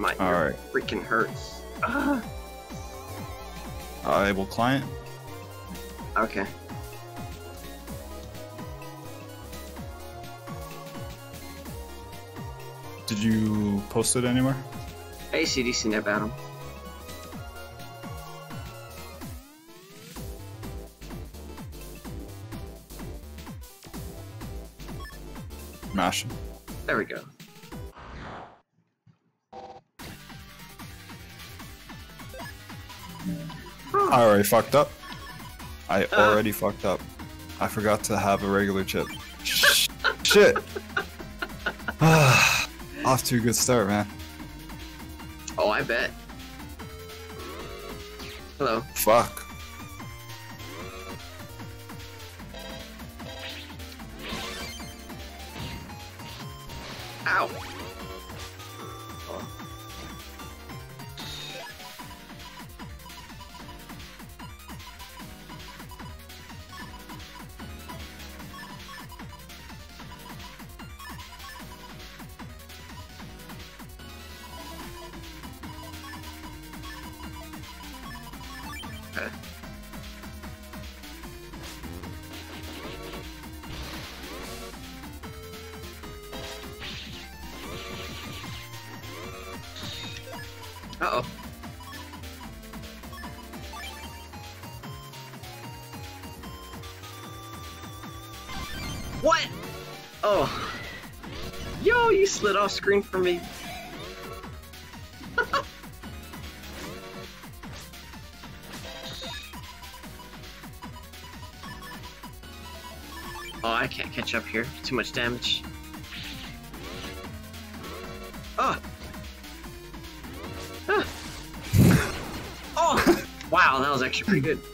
My ear Alright. freaking hurts. Able client. Okay. Did you post it anywhere? ACDC net battle. Mashing. There we go. I already fucked up. I already fucked up. I forgot to have a regular chip. Shit. Off to a good start, man. Oh, I bet. Hello. Fuck. Ow. Oh. Okay. Uh-oh. What? Oh. Yo, you slid off screen for me. Oh, I can't catch up here. Too much damage. Oh. Ah. Oh! Wow, that was actually pretty good.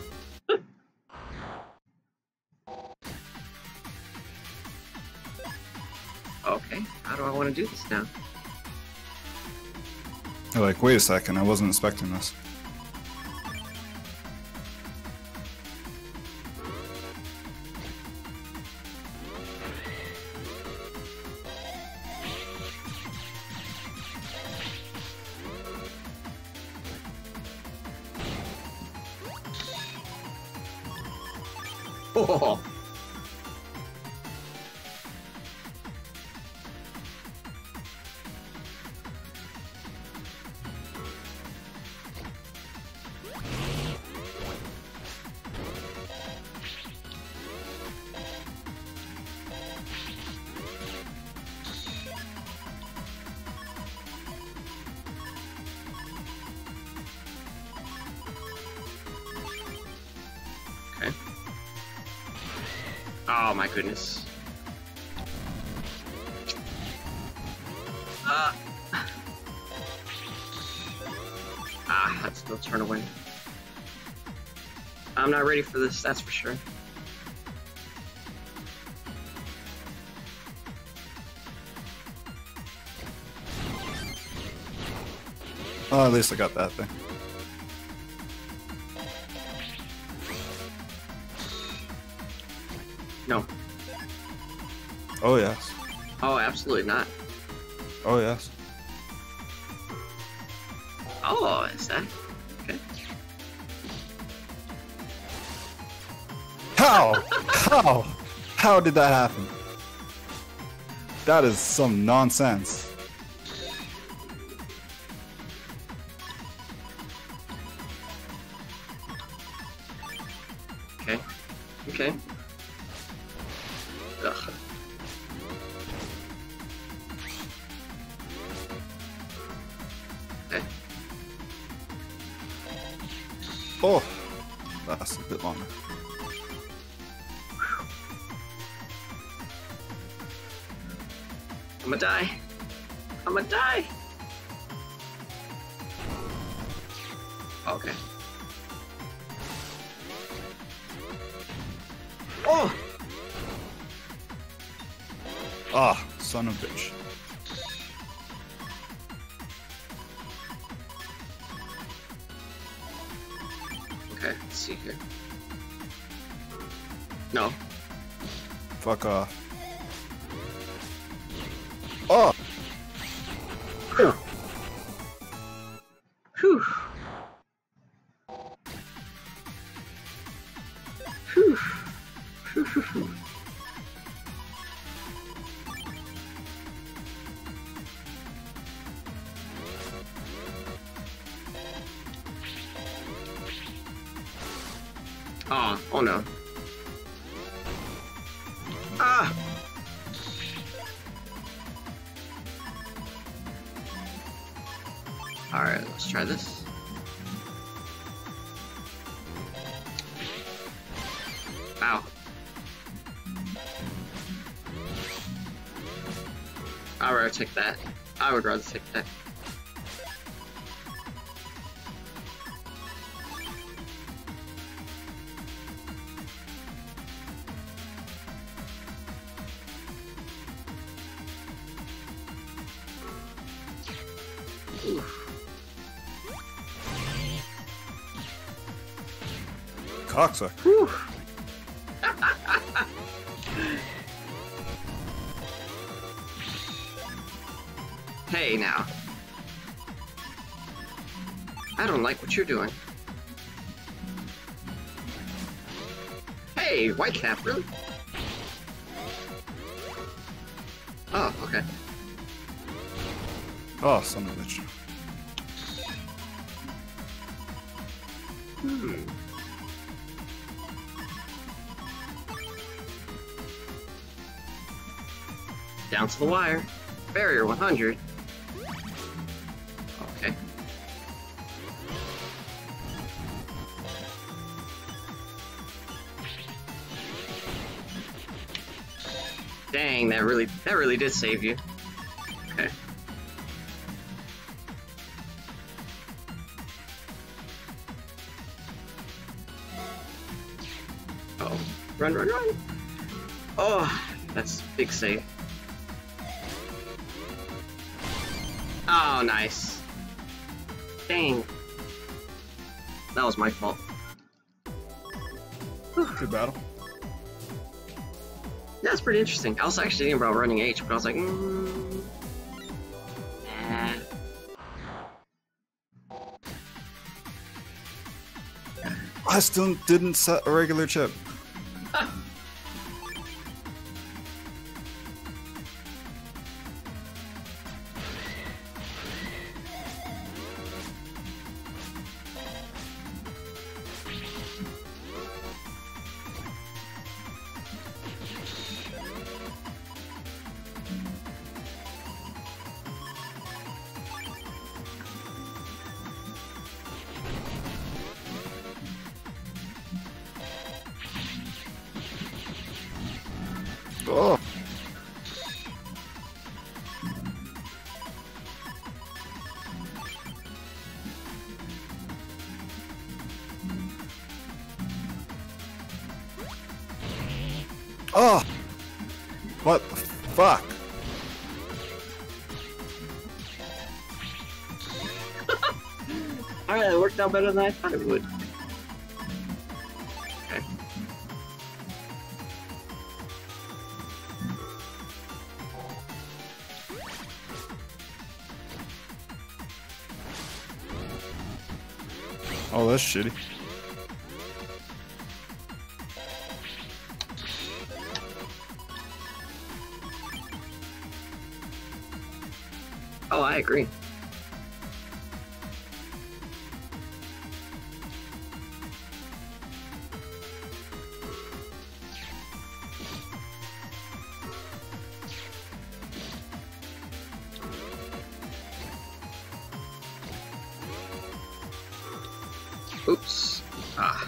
Okay, how do I want to do this now? You're like, wait a second, I wasn't expecting this. Oh. Okay. Oh my goodness. I'd still turn away. I'm not ready for this, that's for sure. Oh, at least I got that thing. No. Oh, yes. Oh, absolutely not. Oh, yes. Oh, is that? Okay. How? How? How did that happen? That is some nonsense. Okay. Okay. Ugh. Okay. Oh, that's a bit longer. I'm gonna die. I'm gonna die. Okay. Oh! Ah, son of a bitch. Okay, let's see here. No. Fuck off. Oh! Oh! Whew. Whew. Whew, whew, whew. Oh no. Ah! Alright, let's try this. Ow. I'd rather take that. I would rather take that. Cocksucker. Whew. Hey now. I don't like what you're doing. Hey, Whitecap, really? Oh, okay. Oh, son of a bitch. Down to the wire. Barrier 100. Okay. Dang, that really did save you. Okay. Oh, run, run, run! Oh, that's a big save. Oh, nice. Dang. That was my fault. Good battle. That's pretty interesting. I was actually thinking about running H, but I was like, nah. I still didn't set a regular chip. Oh. Oh. What the fuck? Alright, it worked out better than I thought it would. Okay. Oh, that's shitty. Oh, I agree. Oops. Ah.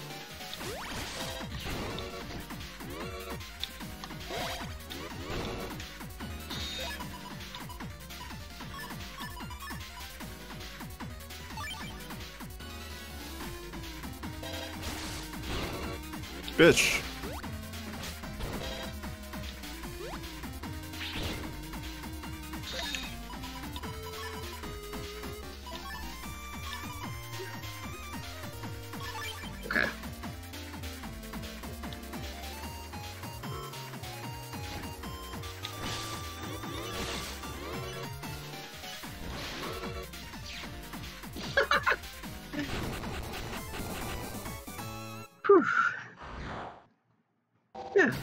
Bitch. Okay.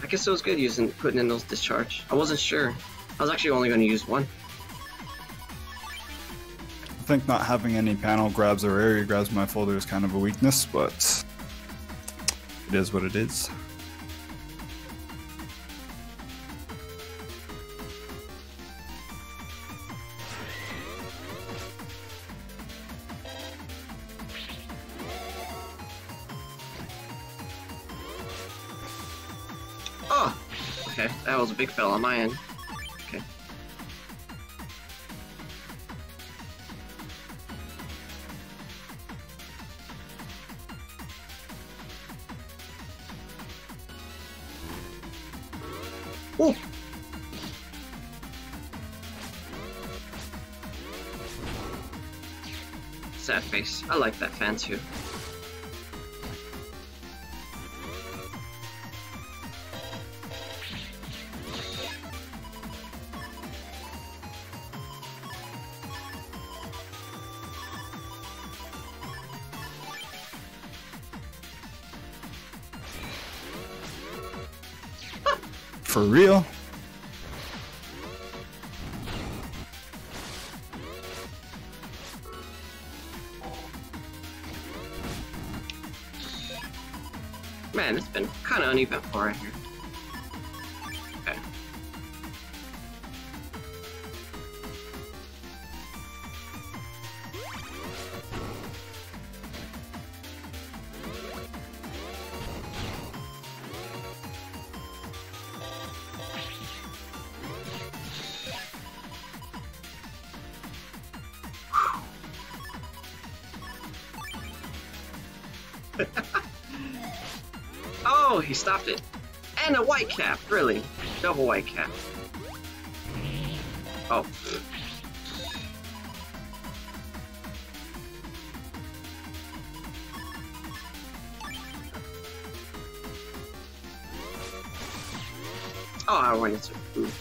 guess it was good putting in those discharge. I wasn't sure. I was actually only going to use one. I think not having any panel grabs or area grabs in my folder is kind of a weakness, but it is what it is. Oh! Okay, that was a big fail on my end. Okay. Oh! Sad face. I like that fan too. For real? Man, it's been kind of uneventful right here. Okay. Oh, he stopped it. And a white cap, really. Double white cap. Oh. Oh, I wanted to. Ooh.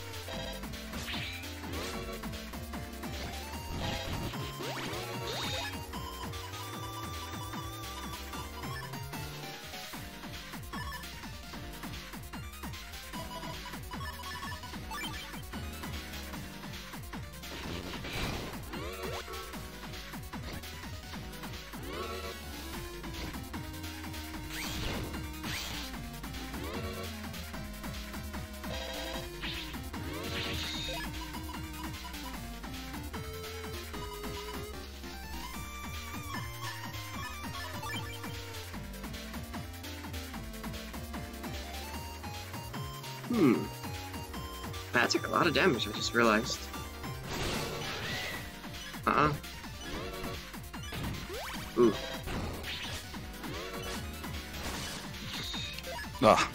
That took a lot of damage, I just realized. Ooh. Ah.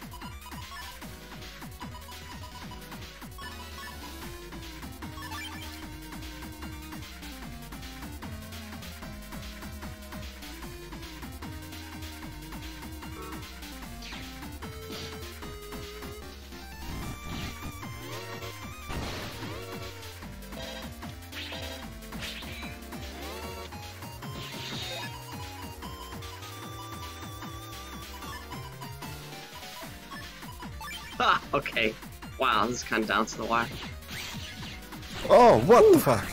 Ah, okay. Wow, this is kind of down to the wire. Oh, what the fuck?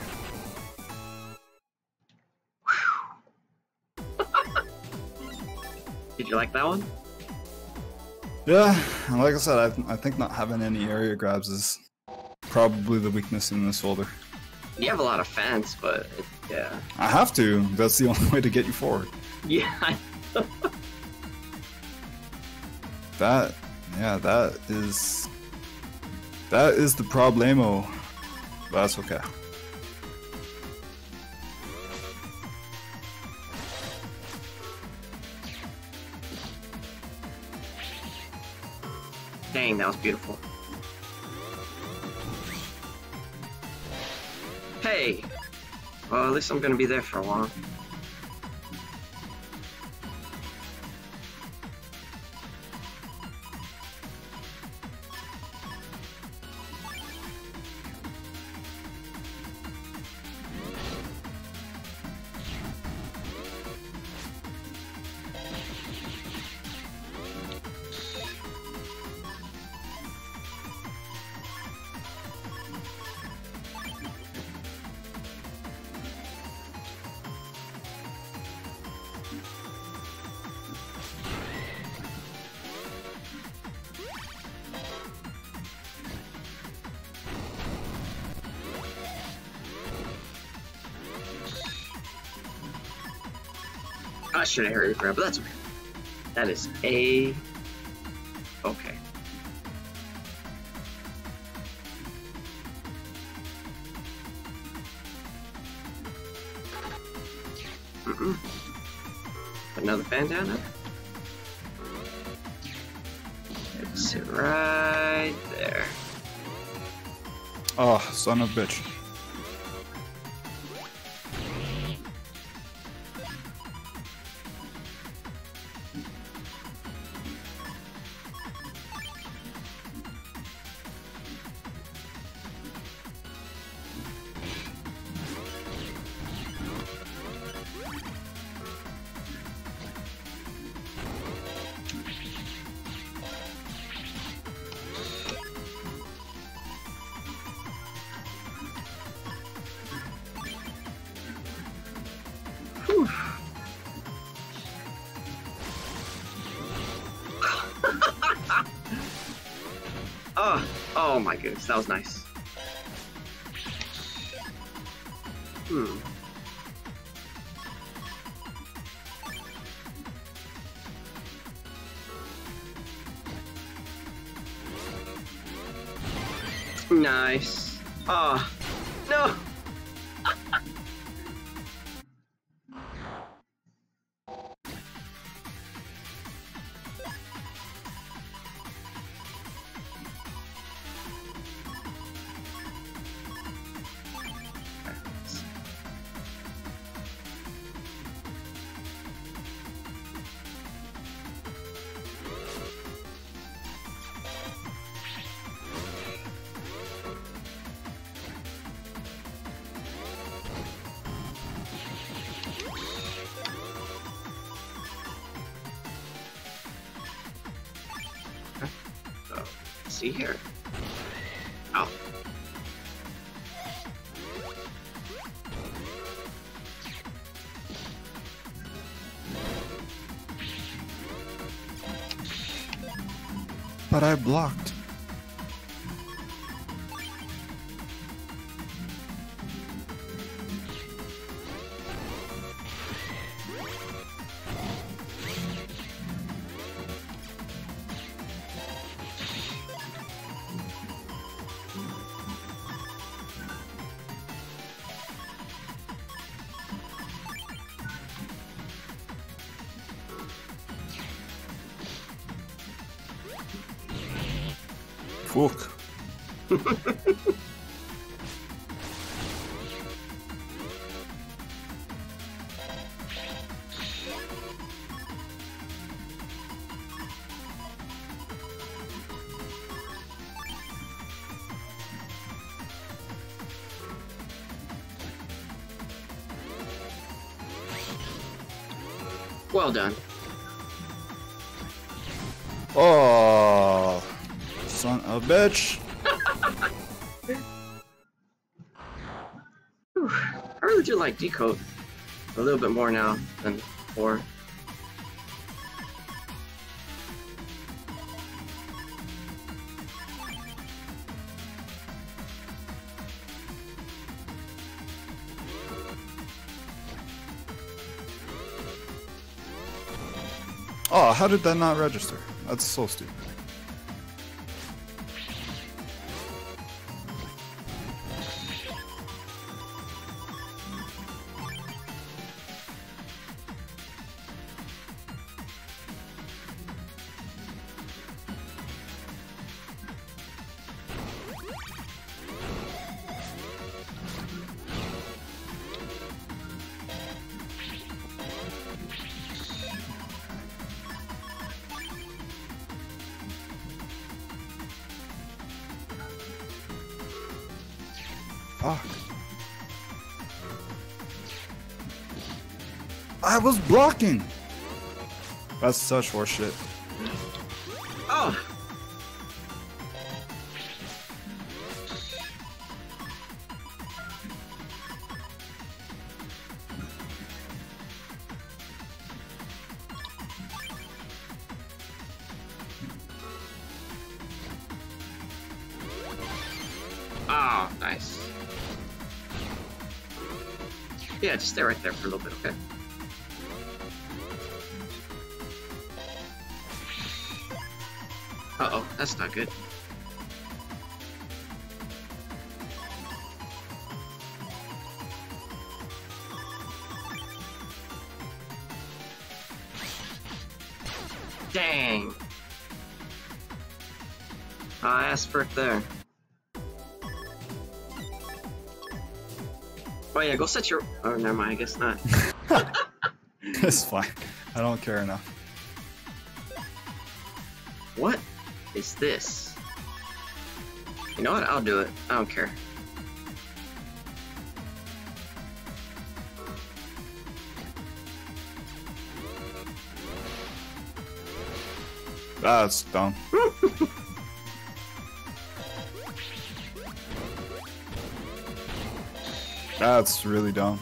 Did you like that one? Yeah, and like I said, I think not having any area grabs is probably the weakness in this folder. You have a lot of fans, but yeah. I have to. That's the only way to get you forward. Yeah. That is the problemo. But that's okay. Dang, that was beautiful. Hey! Well, at least I'm gonna be there for a while. I should have hurried grab, but that's okay. That is a okay. Put another bandana. Sit right there. Oh, son of a bitch. Whew. Oh my goodness, that was nice. Nice. Oh, no. See here. Oh. But I blocked. Fuck. Well done. Oh, son of a bitch. Whew. I really do like Decode a little bit more now than before. Oh, how did that not register? That's so stupid. Fuck. I was blocking. That's such horseshit. Oh. Oh, nice. Yeah, just stay right there for a little bit, okay? That's not good. Dang. I asked for it there. Oh yeah, go set your... Oh, never mind, I guess not. It's fine. I don't care enough. What is this? You know what? I'll do it. I don't care. That's dumb. That's really dumb.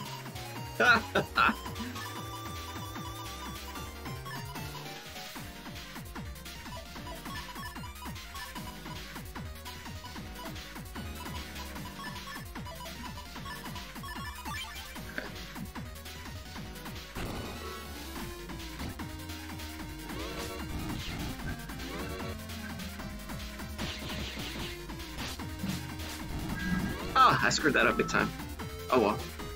Oh, I screwed that up big time. Oh well.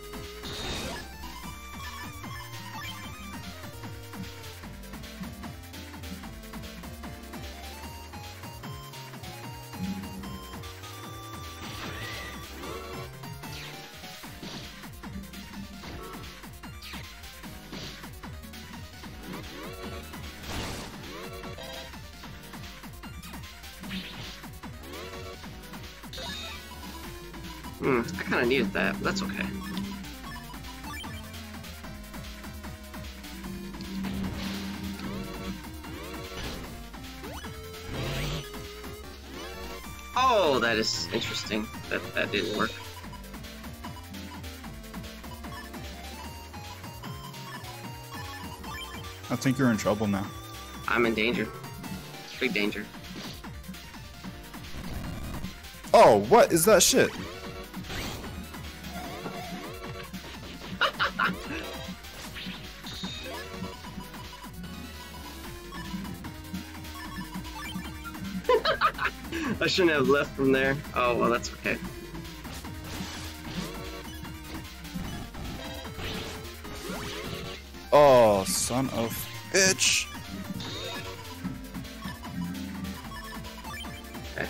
I kind of needed that, but that's okay. Oh, that is interesting. That didn't work. I think you're in trouble now. I'm in danger. Big danger. Oh, what is that shit? I shouldn't have left from there. Oh, well, that's okay. Oh, son of bitch. Okay.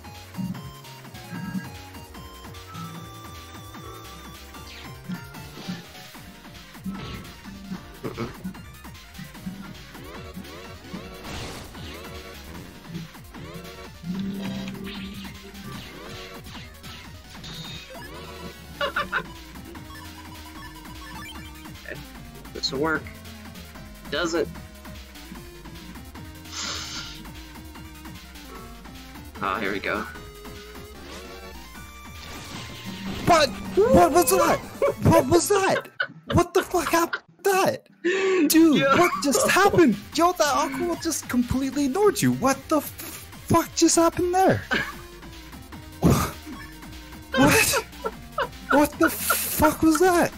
Okay. This will work. Doesn't. Oh, here we go. What? What was that? What was that? What the fuck happened to that? Dude, Yeah. what just happened? Yo, that Aqua just completely ignored you. What the fuck just happened there? What? What the fuck was that?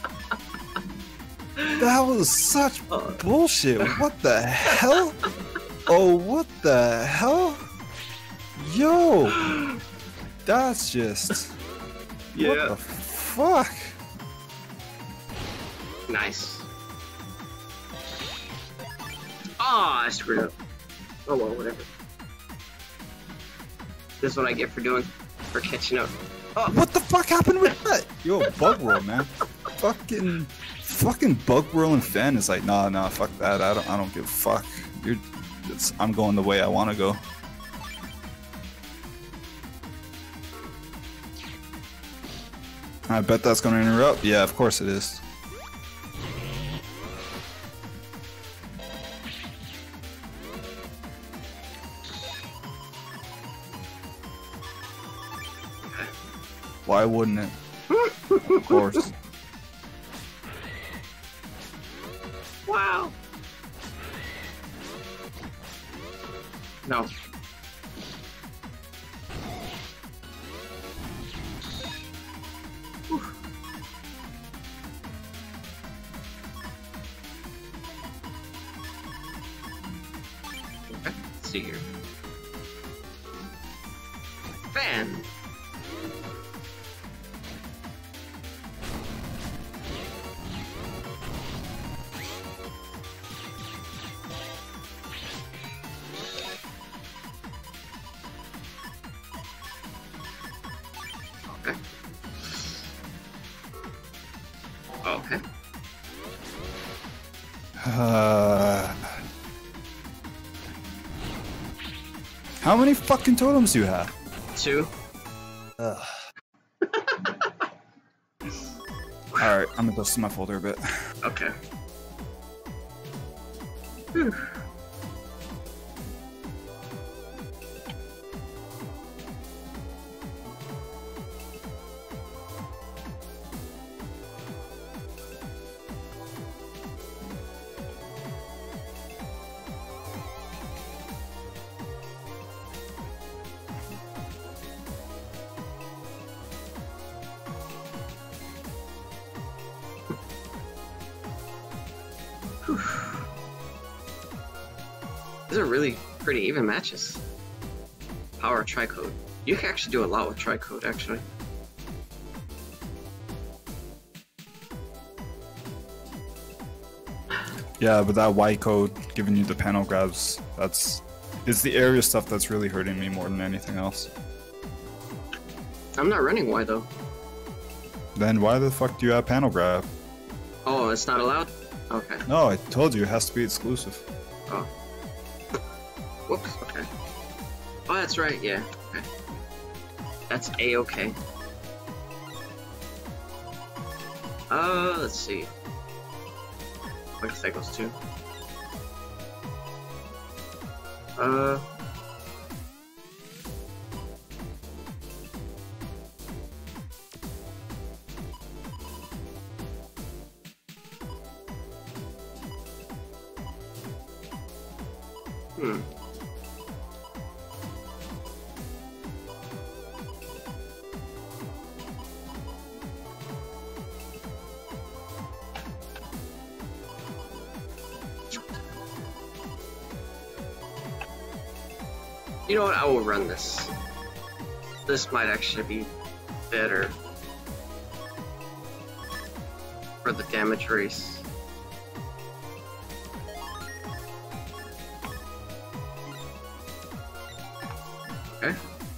That was such bullshit. What the hell? Oh, what the hell? Yo, that's just... What the fuck? Nice. Ah, I screwed up. Oh well, whatever. This is what I get for catching up. Oh, What the fuck happened with that? Yo, bug roll, man. Fucking bug roll and fan is like, nah, fuck that. I don't give a fuck. I'm going the way I want to go. I bet that's gonna interrupt. Yeah, of course it is. Why wouldn't it? Of course. wow. No. Whew. Okay, let's see here. man. Okay. Okay. How many fucking totems do you have? 2. Ugh. Alright, I'm gonna dust my folder a bit. Okay. Whew. These are really pretty even matches. Power Tricode. You can actually do a lot with Tricode, actually. Yeah, but that Y code giving you the panel grabs, it's the area stuff that's really hurting me more than anything else. I'm not running Y though. Then why the fuck do you have panel grab? Oh, it's not allowed? Okay. No, I told you it has to be exclusive. Oh. Whoops, okay. Oh, that's right, yeah. Okay. That's A-okay. Let's see. I guess that goes too. You know what? I will run this. This might actually be better for the damage race. Okay.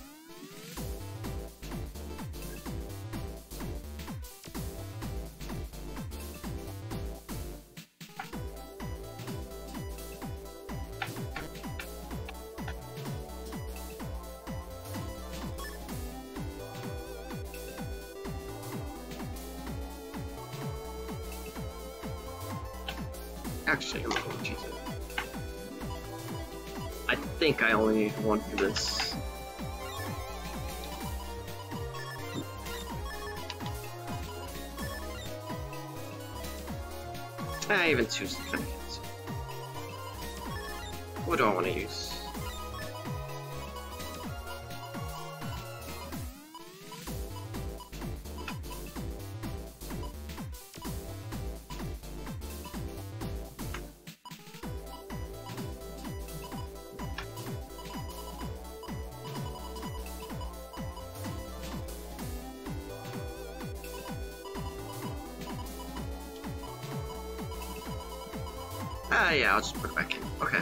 Actually, I'm not going to cheat it. I think I only need one for this. Even 2 certificates. What do I want to use? Yeah, I'll just put it back in. Okay.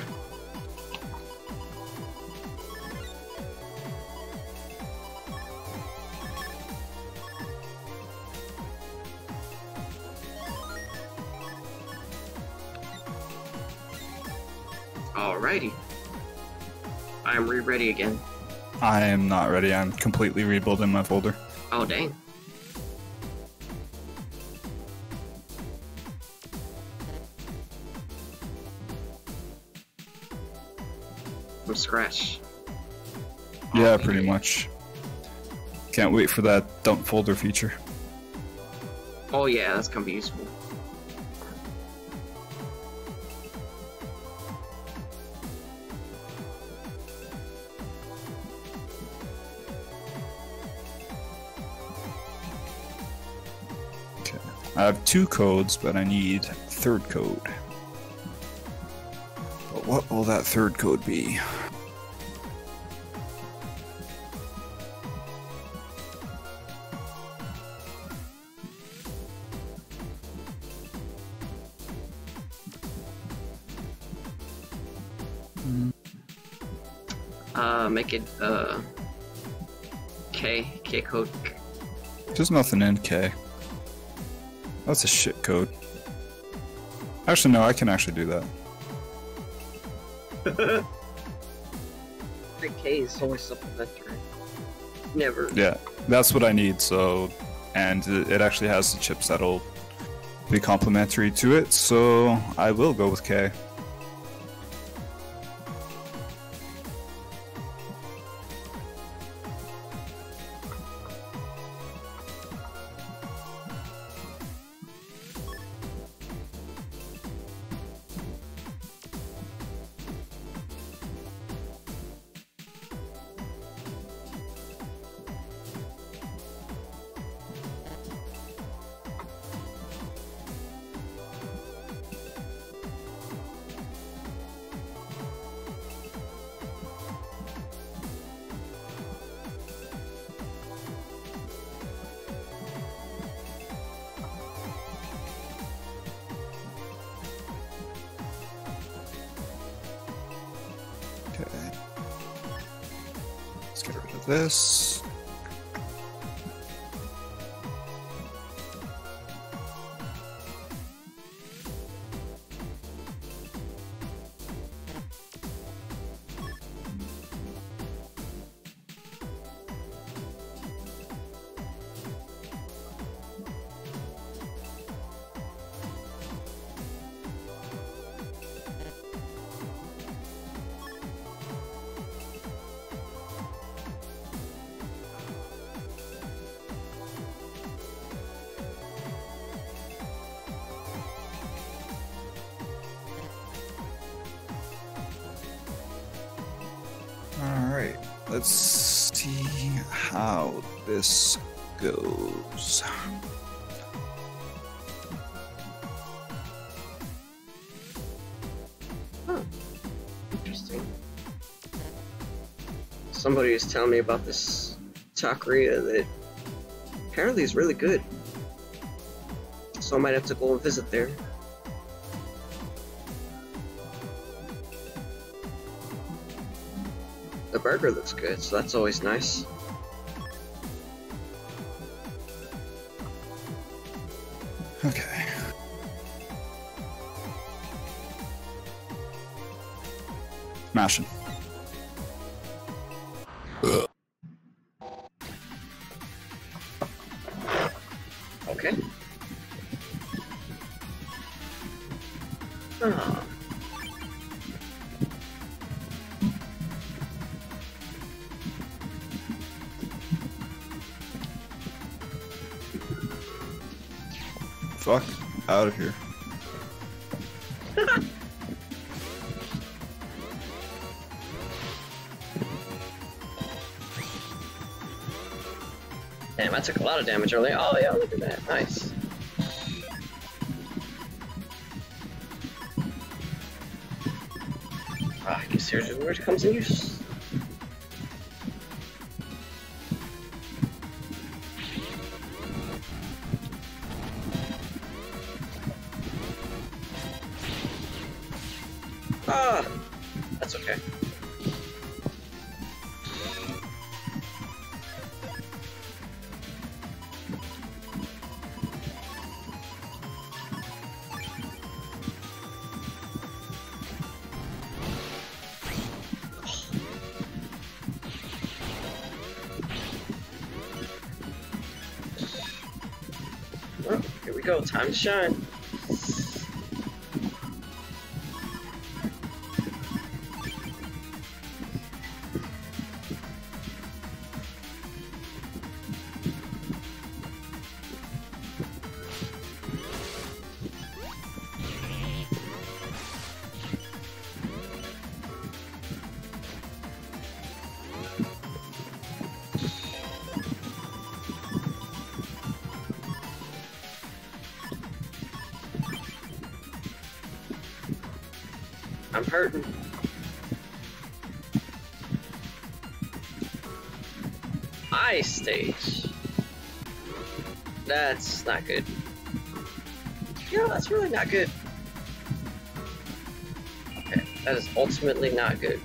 Alrighty. I'm ready again. I am not ready. I'm completely rebuilding my folder. Oh, dang. From scratch. Yeah, Okay. pretty much. Can't wait for that dump folder feature. Oh yeah, that's gonna be useful. Okay. I have 2 codes, but I need 3rd code. But what will that 3rd code be? Make it K code. There's nothing in K. That's a shit code. Actually, no, I can actually do that. The K is always supplementary. Never. Yeah, that's what I need, so... And it actually has the chips that'll be complementary to it, so I will go with K. Okay. Let's get rid of this. Alright, let's see how this goes. Huh. Interesting. Somebody was telling me about this taqueria that apparently is really good. So I might have to go and visit there. The burger looks good, so that's always nice. Okay. Mashing. Okay. Ah. Fuck out of here. Damn, I took a lot of damage earlier. Oh yeah, look at that. Nice. Ah, I guess here's where it comes in use. Ah, that's okay. Well, here we go. Time to shine. I'm hurting. Ice stage. That's not good. Yeah, that's really not good. Okay. That is ultimately not good.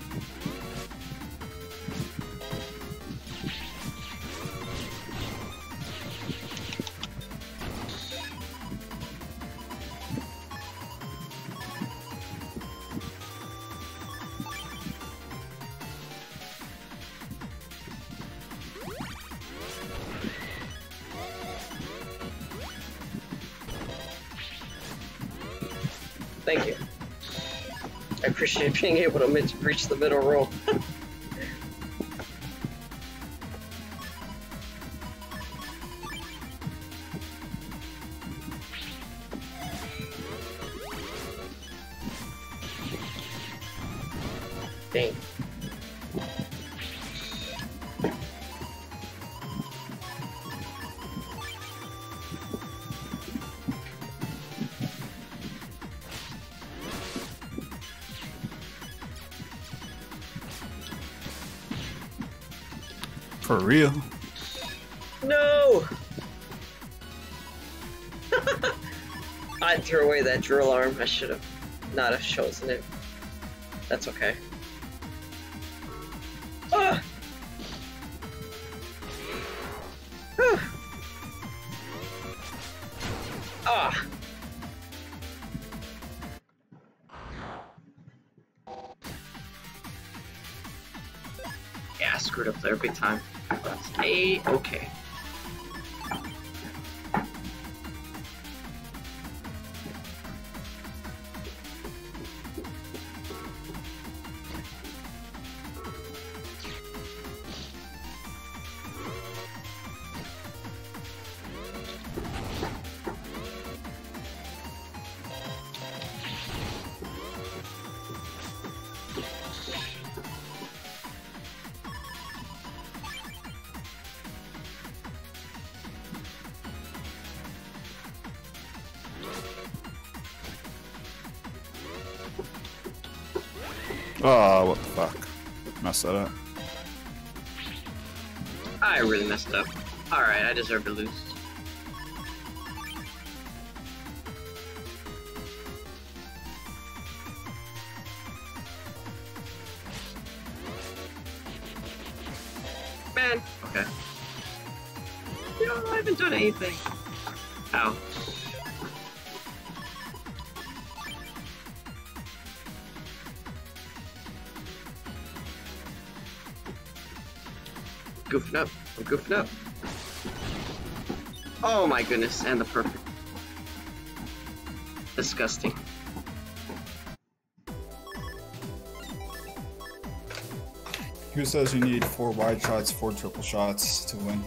Thank you. I appreciate being able to reach the middle row. Dang. For real? No! I threw away that drill arm. I should have not have chosen it. That's okay. Ah! Ah! Yeah, I screwed up there big time. That's A-okay. Oh, what the fuck? Messed that up. I really messed up. Alright, I deserve to lose. Man, okay. You know, I haven't done anything. Ow. Goofing up. I'm goofing up. Oh my goodness, and the perfect. Disgusting. Who says you need 4 wide shots, 4 triple shots to win?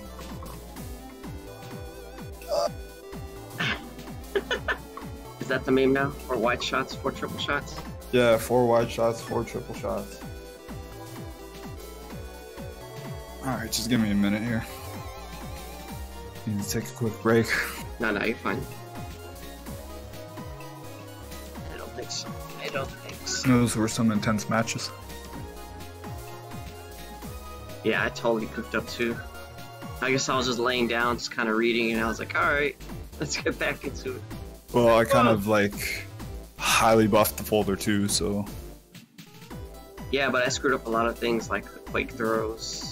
Is that the meme now? 4 wide shots, 4 triple shots? Yeah, 4 wide shots, 4 triple shots. Alright, just give me a minute here. Need to take a quick break. No, you're fine. I don't think so. I don't think so. Those were some intense matches. Yeah, I totally cooked up too. I guess I was just laying down, just kind of reading, and I was like, alright, let's get back into it. Well, I kind of like highly buffed the folder too, so. Yeah, but I screwed up a lot of things like the quake throws.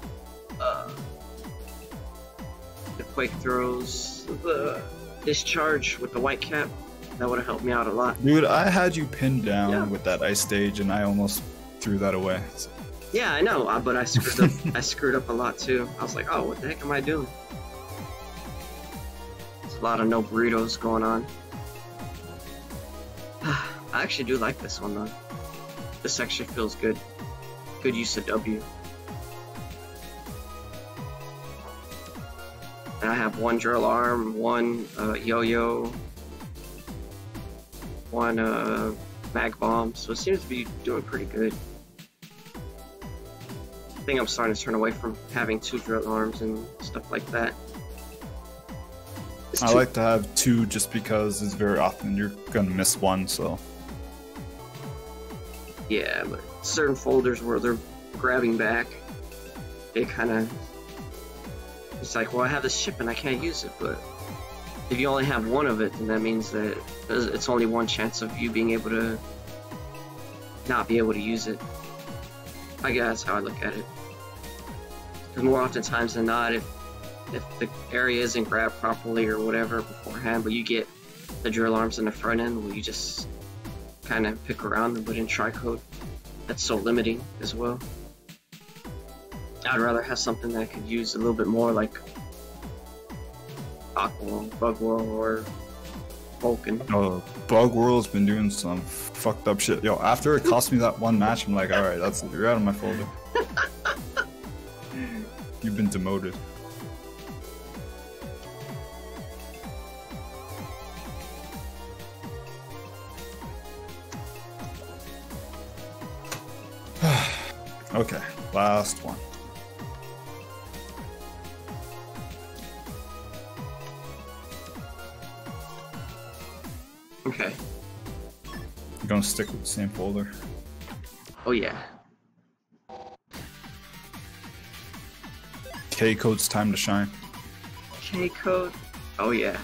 The discharge with the white cap. That would have helped me out a lot. Dude, I had you pinned down with that ice stage, and I almost threw that away. So. Yeah, I know, but I screwed up. I screwed up a lot too. I was like, oh, what the heck am I doing? There's a lot of no burritos going on. I actually do like this one though. This actually feels good. Good use of W. And I have 1 drill arm, 1 yo-yo, 1 mag bomb, so it seems to be doing pretty good. I think I'm starting to turn away from having 2 drill arms and stuff like that. I like to have 2 just because it's very often you're gonna miss one, so. Yeah, but certain folders where they're grabbing back, they kind of. It's like, well, I have this chip and I can't use it, but if you only have 1 of it, then that means that it's only 1 chance of you being able to not be able to use it. I guess that's how I look at it. Because more oftentimes than not, if the area isn't grabbed properly or whatever beforehand, but you get the drill arms in the front end, where you just kind of pick around them, but in tri-code, that's so limiting as well. I'd rather have something that I could use a little bit more, like Aqua, Bug Whirl, or Vulcan. Oh, Bug Whirl's been doing some fucked up shit. Yo, after it cost me that one match, I'm like, alright, that's it. You're out of my folder. You've been demoted. Okay, last one. Okay. You're gonna stick with the same folder. Oh yeah. K code's time to shine. K code. Oh yeah.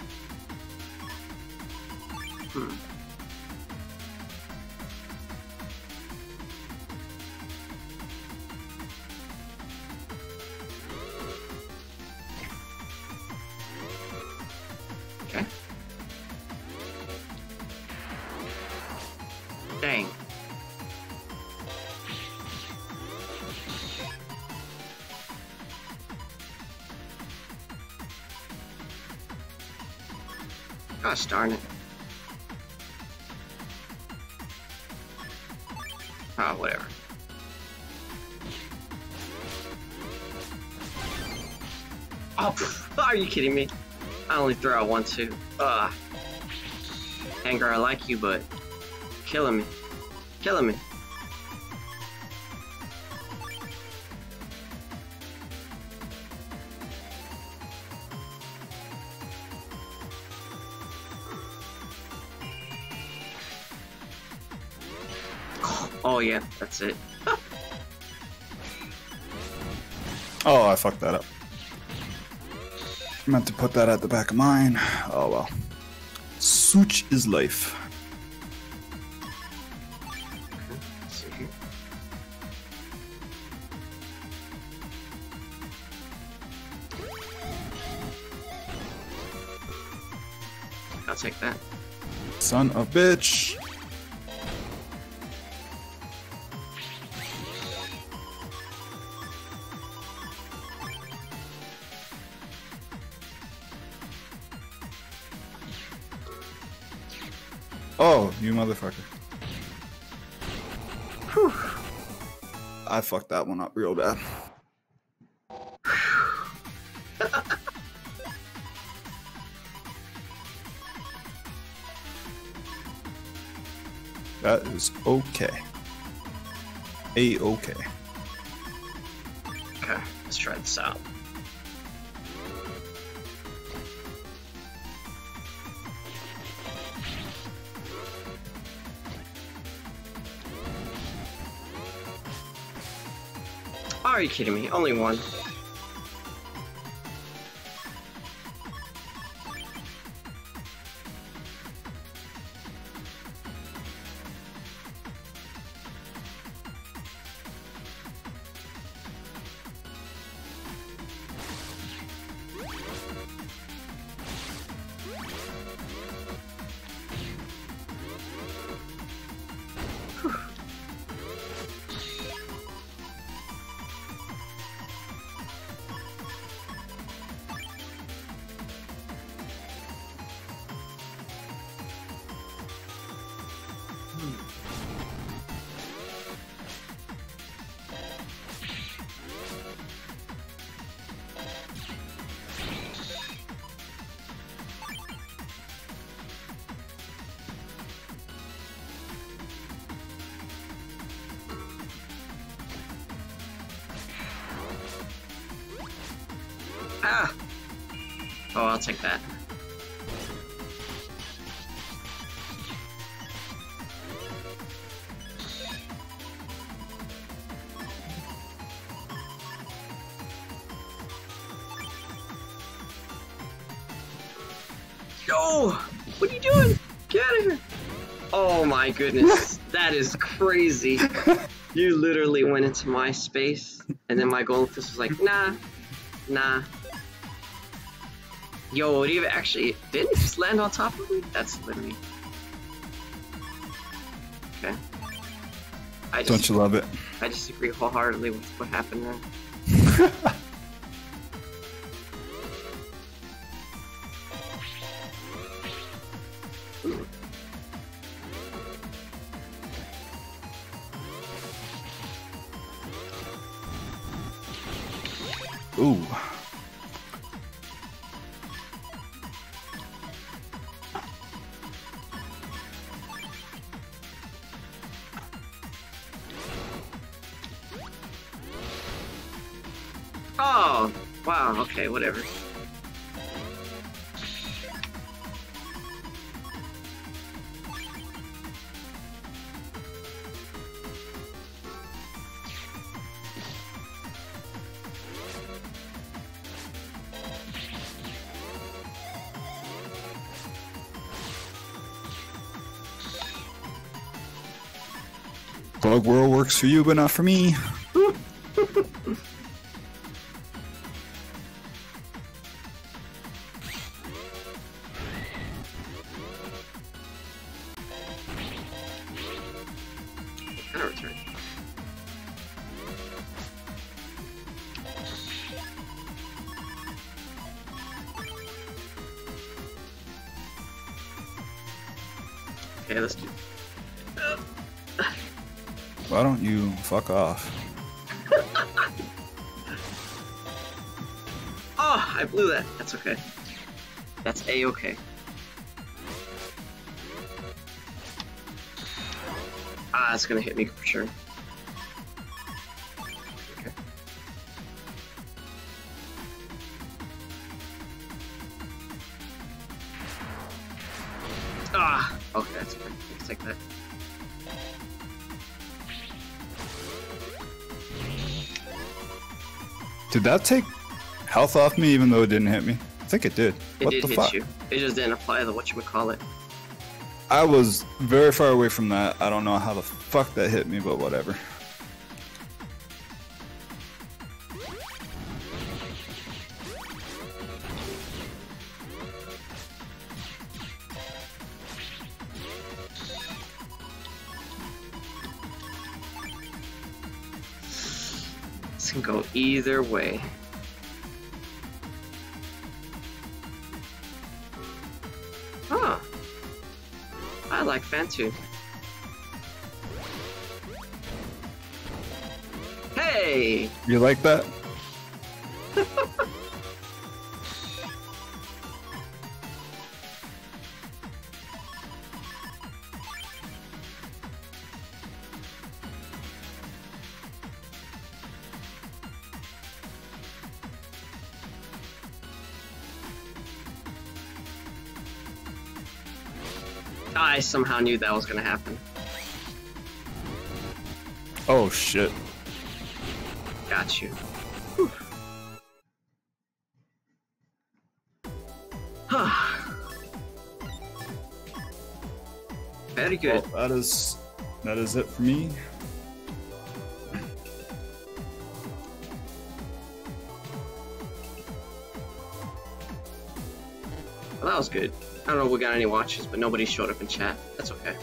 Okay. Dang. Gosh darn it. Oh, whatever. Oh, are you kidding me? I only throw out 1, 2. Anger, I like you, but killing me. Killing me. Oh yeah, that's it. Oh, I fucked that up. I meant to put that at the back of mine. Oh well. Such is life. Let's see here. I'll take that. Son of a bitch. Oh, you motherfucker. Whew. I fucked that one up real bad. That is okay. A-okay. Okay, let's try this out. Are you kidding me? Only one. Ah! Oh, I'll take that. Yo! What are you doing? Get out of here! Oh my goodness, that is crazy. You literally went into my space, and then my goldfish was like, nah, nah. Yo, didn't it just land on top of me? That's literally... Okay. Don't you love it? I disagree wholeheartedly with what happened there. Ooh. Oh, wow, okay, whatever. Bug World works for you, but not for me. Return. Okay, let's do. Why don't you fuck off? Oh, I blew that. That's okay. That's A-okay. Ah, it's gonna hit me for sure. Okay. Ah, okay, that's okay. Let's take that. Did that take health off me even though it didn't hit me? I think it did. It What did the hit fuck? you. It just didn't apply the whatchamacallit. I was very far away from that. I don't know how the fuck that hit me, but whatever. This can go either way. Huh. I like Fantu. Hey! You like that? I somehow knew that was gonna happen. Oh shit. Got you. Very good. Well, that is it for me. Well, that was good. I don't know if we got any watches, but nobody showed up in chat. That's okay.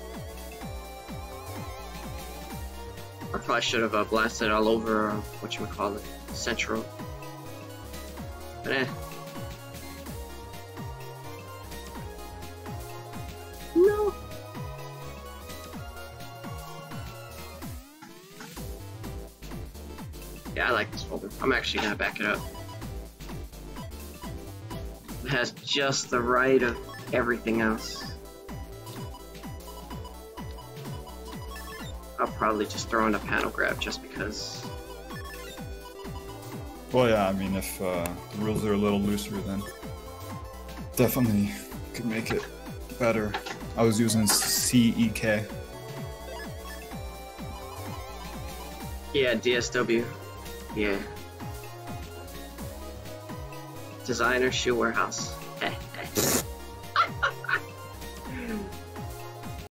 I probably should have blasted all over, whatchamacallit, Central. But eh. No. Yeah, I like this folder. I'm actually gonna back it up. It has just the right of everything else. I'll probably just throw in a panel grab just because. Well, yeah, I mean, if the rules are a little looser, then definitely could make it better. I was using CEK. Yeah, DSW. Yeah. Designer Shoe Warehouse.